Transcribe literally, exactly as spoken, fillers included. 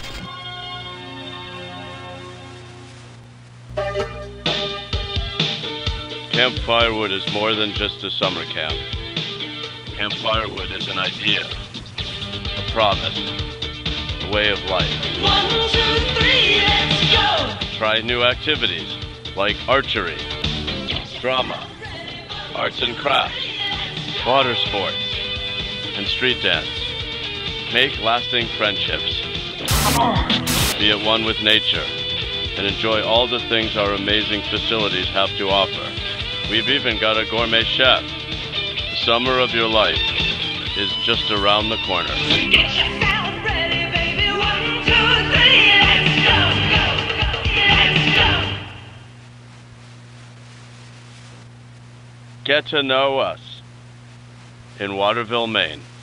Camp Firewood is more than just a summer camp. Camp Firewood is an idea, a promise, a way of life. One, two, three, let's go! Try new activities like archery, drama, arts and crafts, water sports, and street dance. Make lasting friendships. Be at one with nature and enjoy all the things our amazing facilities have to offer. We've even got a gourmet chef. The summer of your life is just around the corner. Get yourself ready, baby. One, two, three, let's go, go, go, let's go. Get to know us in Waterville, Maine.